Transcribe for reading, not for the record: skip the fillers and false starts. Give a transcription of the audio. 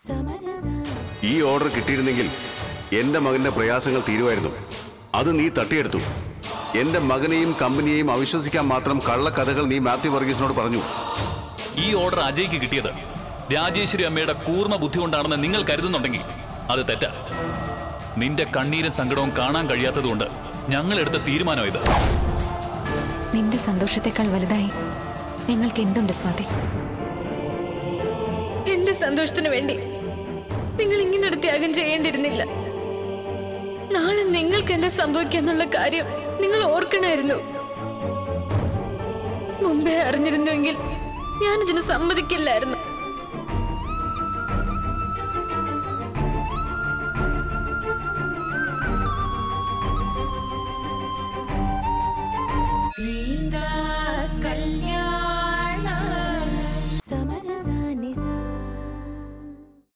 ഈ ഓർഡർ കിട്ടിയിരുന്നെങ്കിൽ എന്റെ മകന്റെ പ്രയാസങ്ങൾ തീരുമായിരുന്നു. അത് നീ തട്ടിയെടുത്തു. എന്റെ മകനെയും കമ്പനിയെയും അവിശ്വസിക്കാൻ മാത്രം കള്ളക്കഥകൾ നീ മാത്യു വർഗീസിനോട് പറഞ്ഞു. ഈ ഓർഡർ അജയ്ക്ക് കിട്ടിയത് രാജേശ്വരി അമ്മയുടെ കൂർമ്മ ബുദ്ധി കൊണ്ടാണെന്ന് നിങ്ങൾ കരുതുന്നുണ്ടെങ്കിൽ അത് തെറ്റാ. നിന്റെ കണ്ണീരും സങ്കടവും കാണാൻ കഴിയാത്തതുകൊണ്ട് ഞങ്ങൾ എടുത്ത തീരുമാനം ഇത്. നിന്റെ സന്തോഷത്തെക്കാൾ വലുതായി ഞങ്ങൾക്ക് എന്തുണ്ട് സ്വാതി? എന്റെ സന്തോഷത്തിന് വേണ്ടി നിങ്ങൾ ഇങ്ങനെ ഒരു ത്യാഗം ചെയ്യേണ്ടിയിരുന്നില്ല. നാളെ നിങ്ങൾക്ക് എന്താ സംഭവിക്കാന്നുള്ള കാര്യം നിങ്ങൾ ഓർക്കണമായിരുന്നു. മുമ്പേ അറിഞ്ഞിരുന്നുവെങ്കിൽ ഞാനിതിന് സമ്മതിക്കില്ലായിരുന്നു.